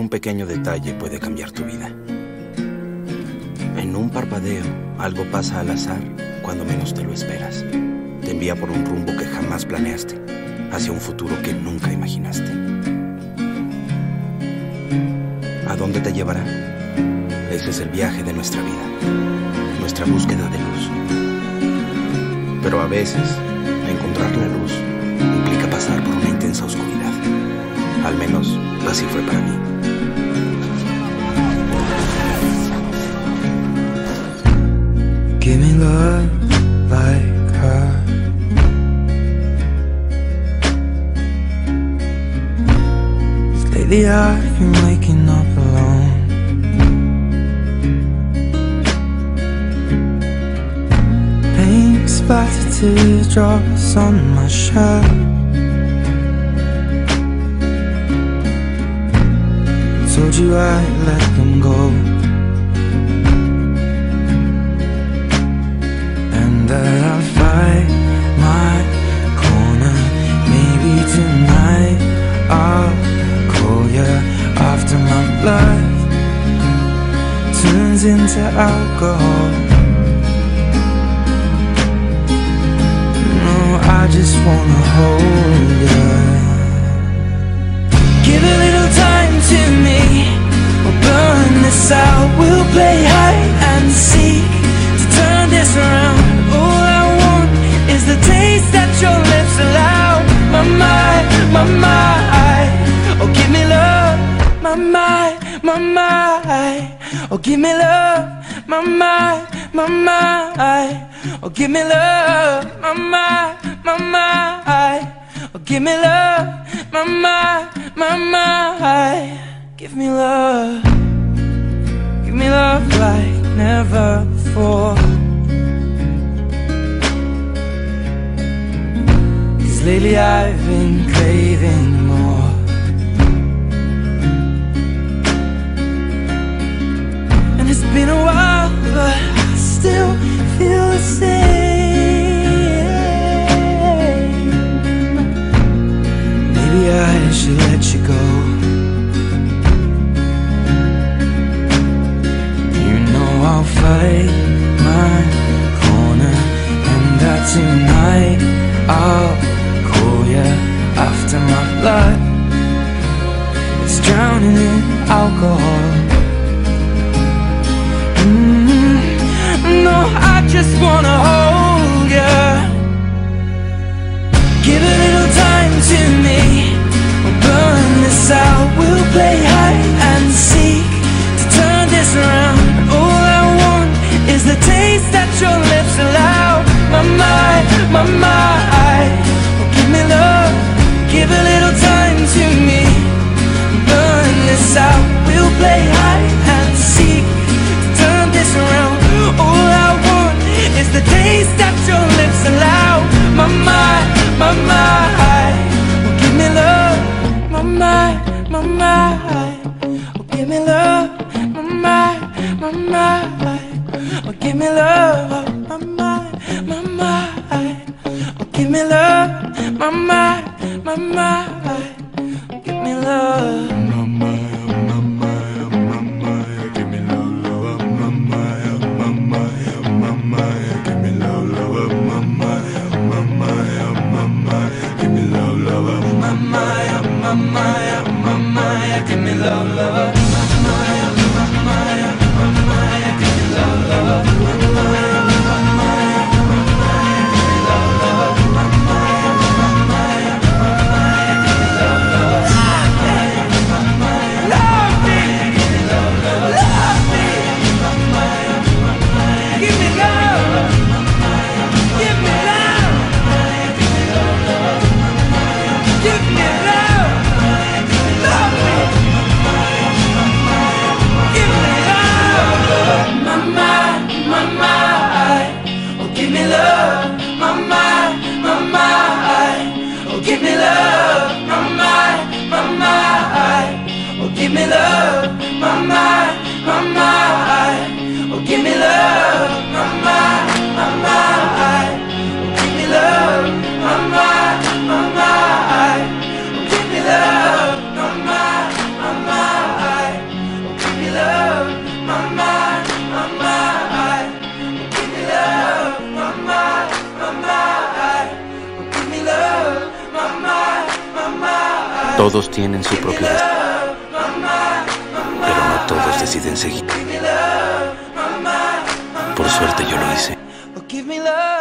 Un pequeño detalle puede cambiar tu vida. En un parpadeo, algo pasa al azar cuando menos te lo esperas. Te envía por un rumbo que jamás planeaste, hacia un futuro que nunca imaginaste. ¿A dónde te llevará? Ese es el viaje de nuestra vida, nuestra búsqueda de luz. Pero a veces, encontrar la luz implica pasar por una intensa oscuridad. Al menos, así fue para mí. Give me love like her. Lately I've been waking up alone. Paint splattered teardrops on my shirt. Told you I'd let them go, and that I'll fight my corner. Maybe tonight I'll call you after my blood turns into alcohol. No, I just wanna hold you. Give a little time to me, we'll burn this out. We'll play hide and seek to turn this around. All I want is the taste that your lips allow. My mind, oh give me love. My mind, oh give me love. My mind, oh give me love. My mind, oh give me love. My mind, give me love. Give me love like never before. 'Cause lately I've been craving more. And it's been a while, but I still feel the same. Maybe I should let you go. You know I'll fight my corner, and that tonight I'll call you after my blood. It's drowning in alcohol. No, I just wanna hold you. Give a little time to me, we'll burn this out. We'll play hide and seek to turn this around. All I want is the taste that your lips allow. My mind, oh give me love. Give a little time to me, burn this out. We'll play hide and seek to turn this around. All I want is the taste that your lips allow. My mind, oh give me love. My mind, oh give me love. My mind, oh give me love. My mind, oh give me love. My mind, oh give me love. Todos tienen su propio destino, pero no todos deciden seguir. Por suerte yo lo hice.